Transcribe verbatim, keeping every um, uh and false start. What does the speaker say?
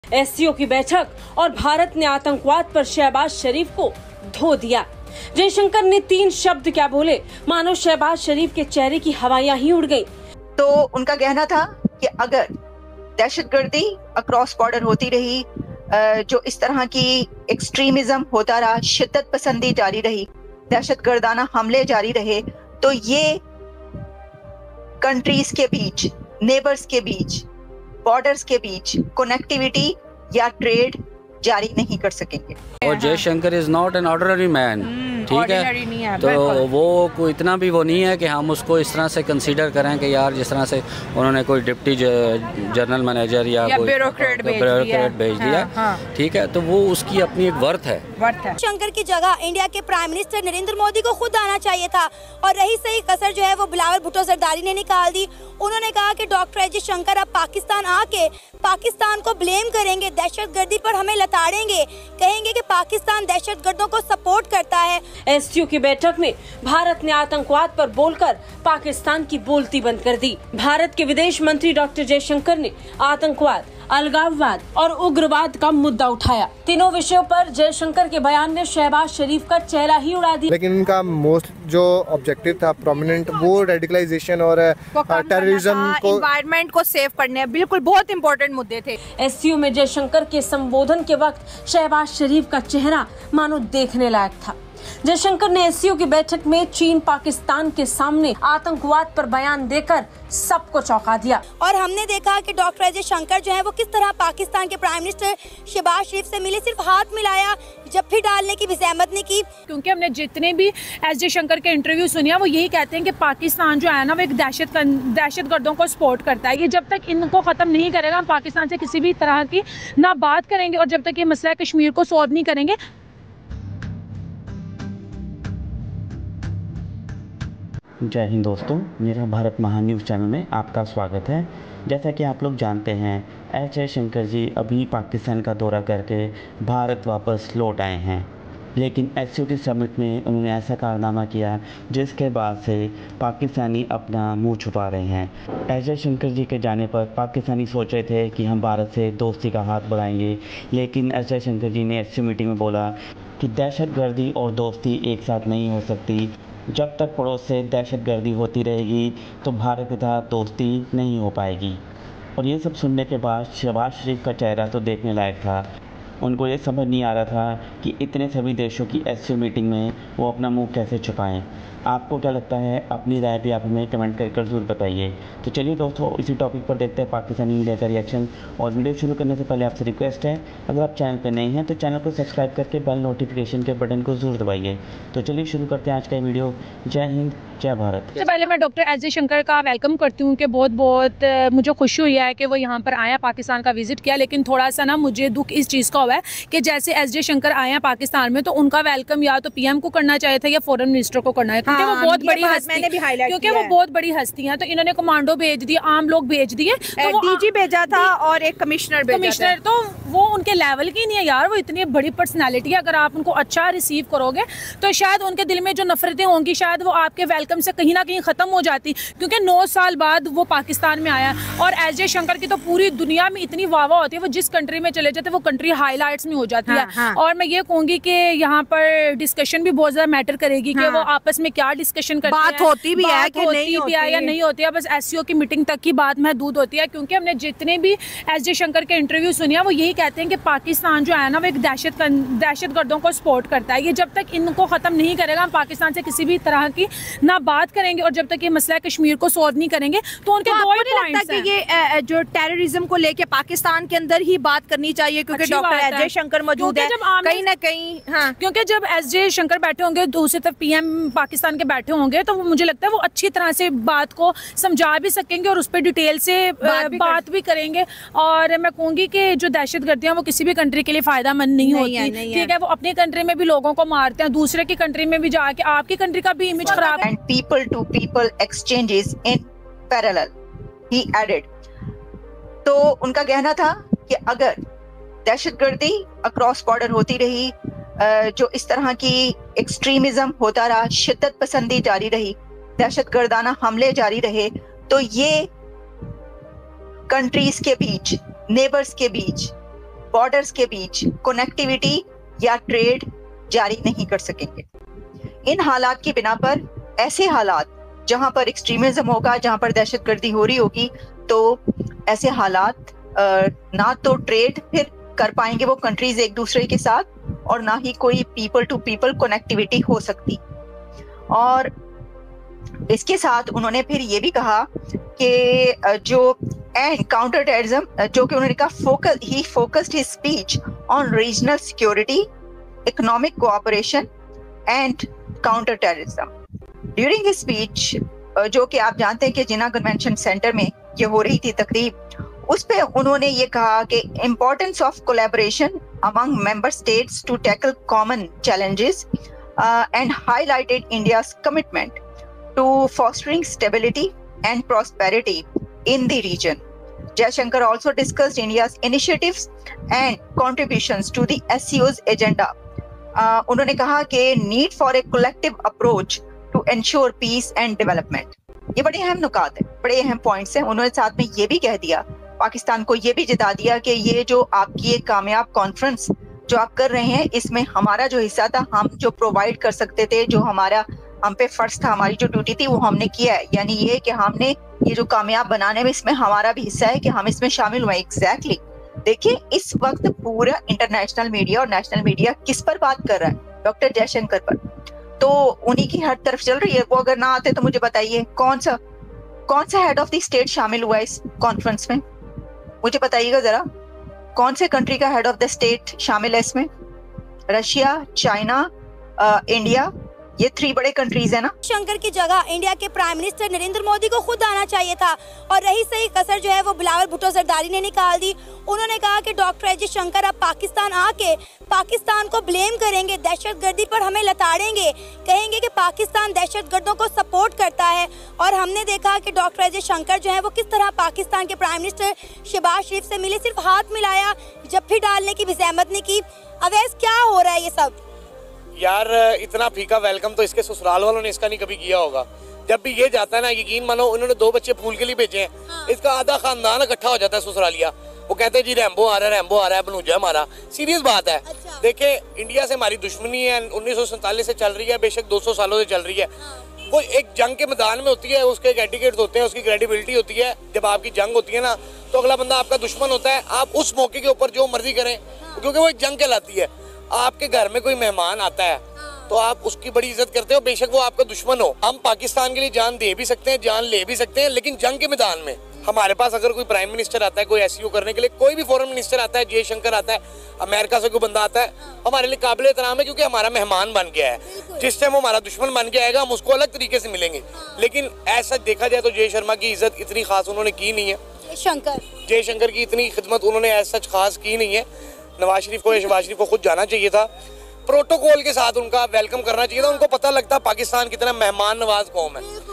SCO की बैठक और भारत ने आतंकवाद पर शहबाज शरीफ को धो दिया। जयशंकर ने तीन शब्द क्या बोले, मानो शहबाज शरीफ के चेहरे की हवाइयां ही उड़ गईं। तो उनका कहना था कि अगर दहशतगर्दी अक्रॉस बॉर्डर होती रही, जो इस तरह की एक्सट्रीमिज्म होता रहा, शिद्दत पसंदी जारी रही, दहशतगर्दाना हमले जारी रहे, तो ये कंट्रीज के बीच, नेबर्स के बीच, बॉर्डर्स के बीच कनेक्टिविटी या ट्रेड जारी नहीं कर सकेंगे। और Jaishankar is not an ordinary man, ठीक है, है तो वो कोई इतना भी वो नहीं है कि हम उसको इस तरह से कंसीडर करें कि यार जिस तरह से उन्होंने कोई डिप्टी जनरल मैनेजर या, या कोई ब्यूरोक्रेट भेज दिया, हाँ, हाँ। ठीक है, तो वो उसकी अपनी एक वर्थ है, वर्थ है। शंकर की जगह इंडिया के प्राइम मिनिस्टर नरेंद्र मोदी को खुद आना चाहिए था और रही सही कसर जो है वो बिलावल भुट्टो जरदारी ने निकाल दी। उन्होंने कहा कि डॉक्टर एस जयशंकर अब पाकिस्तान आके पाकिस्तान को ब्लेम करेंगे, दहशतगर्दी पर हमें लताड़ेंगे, कहेंगे कि पाकिस्तान दहशतगर्दों को सपोर्ट करता है। एससीओ की बैठक में भारत ने आतंकवाद पर बोलकर पाकिस्तान की बोलती बंद कर दी। भारत के विदेश मंत्री डॉक्टर जयशंकर ने आतंकवाद, अलगाववाद और उग्रवाद का मुद्दा उठाया। तीनों विषयों पर जयशंकर के बयान ने शहबाज शरीफ का चेहरा ही उड़ा दिया। लेकिन इनका मोस्ट जो ऑब्जेक्टिव था प्रोमिनेंट, वो रेडिकलाइजेशन और टेररिज्म को, एनवायरनमेंट को सेव करने, बिल्कुल बहुत इंपॉर्टेंट मुद्दे थे। एससीओ में जयशंकर के संबोधन के वक्त शहबाज शरीफ का चेहरा मानो देखने लायक था। जयशंकर ने एससीओ की बैठक में चीन पाकिस्तान के सामने आतंकवाद पर बयान देकर सबको चौंका दिया। और हमने देखा कि डॉक्टर एस जयशंकर जो है वो किस तरह पाकिस्तान के प्राइम मिनिस्टर शहबाज शरीफ से मिले, सिर्फ हाथ मिलाया, जफ्फी डालने की भी ज़हमत नहीं की। क्योंकि हमने जितने भी एस जयशंकर के इंटरव्यू सुनिया वो यही कहते हैं कि पाकिस्तान जो है ना वो एक दहशत दहशतगर्दों को सपोर्ट करता है। ये जब तक इनको ख़त्म नहीं करेगा हम पाकिस्तान से किसी भी तरह की ना बात करेंगे और जब तक ये मसला कश्मीर को सॉल्व नहीं करेंगे। जय हिंद दोस्तों, मेरा भारत महान न्यूज़ चैनल में आपका स्वागत है। जैसा कि आप लोग जानते हैं, एस जयशंकर जी अभी पाकिस्तान का दौरा करके भारत वापस लौट आए हैं, लेकिन एससीओ की समिट में उन्होंने ऐसा कारनामा किया जिसके बाद से पाकिस्तानी अपना मुंह छुपा रहे हैं। एस जयशंकर जी के जाने पर पाकिस्तानी सोच रहे थे कि हम भारत से दोस्ती का हाथ बढ़ाएंगे, लेकिन एस जयशंकर जी ने एससीओ मीटिंग में बोला कि दहशतगर्दी और दोस्ती एक साथ नहीं हो सकती। जब तक पड़ोस से दहशतगर्दी होती रहेगी तो भारत के साथ दोस्ती नहीं हो पाएगी। और ये सब सुनने के बाद शहबाज शरीफ का चेहरा तो देखने लायक था। उनको ये समझ नहीं आ रहा था कि इतने सभी देशों की एससीओ मीटिंग में वो अपना मुंह कैसे छुपाएं। आपको क्या लगता है? अपनी राय भी आप हमें कमेंट करके ज़रूर बताइए। तो चलिए दोस्तों, इसी टॉपिक पर देखते हैं पाकिस्तानी मीडिया का रिएक्शन। और वीडियो शुरू करने से पहले आपसे रिक्वेस्ट है, अगर आप चैनल पर नए हैं तो चैनल को सब्सक्राइब करके बेल नोटिफिकेशन के बटन को ज़रूर दबाइए। तो चलिए शुरू करते हैं आज का वीडियो। जय हिंद, जय भारत। सबसे पहले मैं डॉक्टर एस जयशंकर का वेलकम करती हूँ कि बहुत बहुत मुझे खुशी हुई है कि वो यहाँ पर आया, पाकिस्तान का विजिट किया। लेकिन थोड़ा सा ना मुझे दुख इस चीज़ का हुआ है कि जैसे एस जयशंकर आए हैं पाकिस्तान में तो उनका वेलकम या तो पीएम को करना चाहिए था या फॉरेन मिनिस्टर को करना है, क्योंकि वो बहुत बड़ी हस्ती, क्योंकि वो बहुत बड़ी हस्ती हैं। तो इन्होंने कमांडो भेज दिए, आम लोग भेज दिए, तो डीजी भेजा था और एक कमिश्नर कमिश्नर तो वो उनके लेवल की नहीं है यार। वो इतनी बड़ी पर्सनैलिटी है, अगर आप उनको अच्छा रिसीव करोगे तो शायद उनके दिल में जो नफरतें होंगी शायद वो आपके वेलकम से कहीं ना कहीं खत्म हो जाती, क्योंकि नौ साल बाद वो पाकिस्तान में आया। और एस जयशंकर की तो पूरी दुनिया में इतनी वाह वाह होती है, वो जिस कंट्री में चले जाते वो कंट्री हाईलाइट्स में हो जाती है। हाँ, हाँ। और मैं ये कहूंगी कि यहाँ पर डिस्कशन भी बहुत ज्यादा मैटर करेगी कि हाँ। वो आपस में क्या डिस्कशन करते हैं, बात होती भी है कि नहीं होती है या नहीं होती है, बस एससीओ की मीटिंग तक की बात महदूद होती है। क्योंकि हमने जितने भी एस जयशंकर के इंटरव्यू सुनिया वो यही कहते हैं कि पाकिस्तान जो है ना वो एक दहशत दहशतगर्दों को सपोर्ट करता है। ये जब तक इनको खत्म नहीं करेगा हम पाकिस्तान से किसी भी तरह की ना बात करेंगे और जब तक ये मसला कश्मीर को सॉल्व नहीं करेंगे तो उनके दो ही पॉइंट्स हैं कि ये जो टेररिज्म को लेके पाकिस्तान के अंदर ही बात करनी चाहिए, क्योंकि डॉक्टर एस जयशंकर मौजूद है कहीं ना कहीं। हाँ, क्योंकि जब एस जयशंकर बैठे होंगे दूसरी तरफ पीएम पाकिस्तान के बैठे होंगे तो मुझे लगता है वो अच्छी तरह से बात को समझा भी सकेंगे और उस पर डिटेल से बात भी, बात भी करेंगे। और मैं कहूंगी कि जो दहशतगर्दियां वो किसी भी कंट्री के लिए फायदा मंद नहीं, नहीं होती, ठीक है। वो अपनी कंट्री में भी लोगों को मारते हैं, दूसरे की कंट्री में भी जाके आपकी कंट्री का भी इमेज खराब। And people to people exchanges in parallel, ही एडेड। तो उनका कहना था कि अगर दहशतगर्दी अक्रॉस बॉर्डर होती रही, जो इस तरह की एक्सट्रीमिज्म होता रहा, शिद्दत पसंदी जारी रही, दहशतगर्दाना हमले जारी रहे, तो ये कंट्रीज के बीच, नेबर्स के बीच, बॉर्डर्स के बीच कनेक्टिविटी या ट्रेड जारी नहीं कर सकेंगे। इन हालात की बिना पर ऐसे हालात जहां पर एक्सट्रीमिज्म होगा, जहां पर दहशतगर्दी हो रही होगी, तो ऐसे हालात ना तो ट्रेड फिर कर पाएंगे वो कंट्रीज एक दूसरे के साथ, और ना ही कोई पीपल टू पीपल कनेक्टिविटी हो सकती। और इसके साथ उन्होंने फिर ये भी कहा कि जो एंड काउंटर टेररिज्म, जो कि उन्होंने कहा फोकस ही focused his speech on regional security, economic cooperation and counter terrorism. During his speech, जो कि आप जानते हैं कि जिन्ना कन्वेंशन सेंटर में ये हो रही थी तकरीब, उस पे उन्होंने ये कहा कि importance of collaboration among member states to tackle common challenges and highlighted India's commitment to fostering stability and prosperity in the region. Jaishankar also discussed India's initiatives and contributions to the S C O's agenda. Uh, उन्होंने कहा कि need for a collective approach to ensure peace and development. ये बड़े अहम नुकात हैं, बड़े अहम points हैं। उन्होंने साथ में ये भी कह दिया, पाकिस्तान को ये भी जिता दिया कि ये जो आपकी एक कामयाब कॉन्फ्रेंस जो आप कर रहे हैं, इसमें हमारा जो हिस्सा था, हम जो प्रोवाइड कर सकते थे, जो हमारा हम पे फर्ज था, हमारी जो ड्यूटी थी, वो हमने किया है। यानी ये कि हमने ये जो कामयाब बनाने में इसमें हमारा भी हिस्सा है कि हम इसमें शामिल हुए। एग्जैक्टली देखिए, इस वक्त पूरा इंटरनेशनल मीडिया और नेशनल मीडिया किस पर बात कर रहा है? डॉक्टर जयशंकर पर। तो उन्हीं की हर तरफ चल रही है। वो अगर ना आते तो मुझे बताइए कौन सा कौन सा हेड ऑफ द स्टेट शामिल हुआ है इस कॉन्फ्रेंस में? मुझे बताइएगा जरा, कौन से कंट्री का हेड ऑफ द स्टेट शामिल है इसमें? रशिया, चाइना, इंडिया, ये थ्री बड़े कंट्रीज है ना। शंकर की जगह इंडिया के प्राइम मिनिस्टर नरेंद्र मोदी को खुद आना चाहिए था, और रही सही कसर जो है वो बिलावल भुट्टो जरदारी ने निकाल दी। उन्होंने कहा कि डॉक्टर एस जयशंकर अब पाकिस्तान आके पाकिस्तान को ब्लेम करेंगे, दहशतगर्दी पर हमें लताड़ेंगे, कहेंगे कि पाकिस्तान दहशतगर्दों को सपोर्ट करता है। और हमने देखा कि डॉक्टर एस जयशंकर जो है वो किस तरह पाकिस्तान के प्राइम मिनिस्टर शहबाज शरीफ से मिले, सिर्फ हाथ मिलाया, जफ्फी डालने की भी जहमत नहीं की। अवैस क्या हो रहा है ये सब? यार इतना फीका वेलकम तो इसके ससुराल वालों ने इसका नहीं कभी किया होगा। जब भी ये जाता है ना, यकीन मानो, उन्होंने दो बच्चे फूल के लिए भेजे हैं, हाँ। इसका आधा खानदान इकट्ठा हो जाता है ससुरालिया। वो कहते हैं जी रैम्बो आ रहा है, रैम्बो आ रहा है, बनूजा हमारा। सीरियस बात है। अच्छा। देखे, इंडिया से हमारी दुश्मनी है, उन्नीस सौ सैंतालीस से चल रही है, बेशक दो सौ सालों से चल रही है। हाँ। वो एक जंग के मैदान में होती है, उसके एटिकेट्स होते हैं, उसकी क्रेडिबिलिटी होती है। जब आपकी जंग होती है ना, तो अगला बंदा आपका दुश्मन होता है। आप उस मौके के ऊपर जो मर्जी करें, क्योंकि वो एक जंग कहलाती है। आपके घर में कोई मेहमान आता है तो आप उसकी बड़ी इज्जत करते हो, बेशक वो आपका दुश्मन हो। हम पाकिस्तान के लिए जान दे भी सकते हैं, जान ले भी सकते हैं, लेकिन जंग के मैदान में हमारे पास अगर कोई प्राइम मिनिस्टर आता है, कोई एसईओ करने के लिए, कोई भी फॉरेन मिनिस्टर आता है, जयशंकर आता है, अमेरिका से कोई बंदा आता है, हमारे लिए काबिल एहतराम है, क्योंकि हमारा मेहमान बन गया है। जिस टाइम वो हमारा दुश्मन बन के आएगा, हम उसको अलग तरीके से मिलेंगे। लेकिन ऐसा देखा जाए तो जय शर्मा की इज्जत इतनी खास उन्होंने की नहीं है। शंकर जयशंकर की इतनी खिदमत उन्होंने ऐसा खास की नहीं है। नवाज शरीफ को, शहबाज शरीफ को खुद जाना चाहिए था, प्रोटोकॉल के साथ उनका वेलकम करना चाहिए था। उनको पता लगता पाकिस्तान कितना मेहमान नवाज कौम है।